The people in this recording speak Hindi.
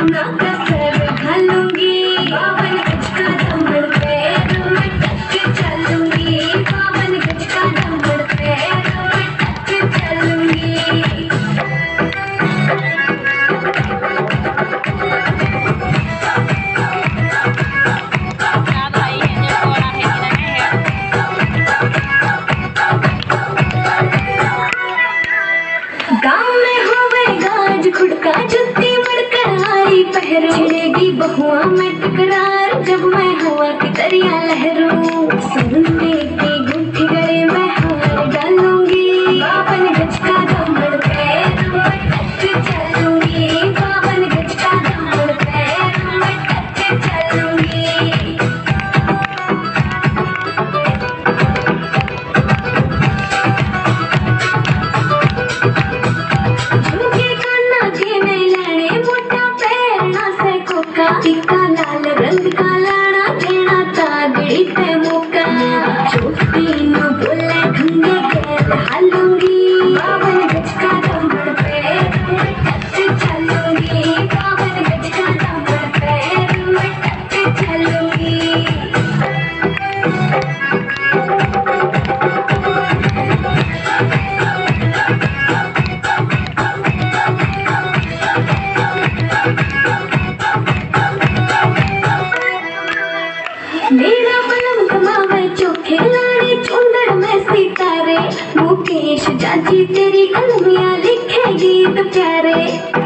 ना कसर घालूंगी, बावन गज का दमड़ पैर में टक चलूंगी, बावन गज का दमड़ पैर में टक चलूंगी। गाँव में होवे गाज खुड़का जुत्ती मड़कर आई पहरो, छिड़ेगी बहुआ में टकरार जब मैं हवा की दरिया लहरूं। सोने की गुंठी गले में हार डालूंगी, बावन गज का दमड़ पैर में टक चलूंगी, बावन गज का दमड़ पैर में टक चलूंगी। टिक्का लाल रंग का लाना देना तागड़ी पे मौका, छोटी न बोले ढूंढे गैर हालूंगी, बावन गज का दमड़ पैर में टक चलूंगी, बावन गज का दमड़ पैर में टक चलूंगी। मेरा बलम कमावे चोखे लाड़ी चुंदड़ में सितारे, मुकेश जाजी तेरी कलमियां लिखे गीत प्यारे।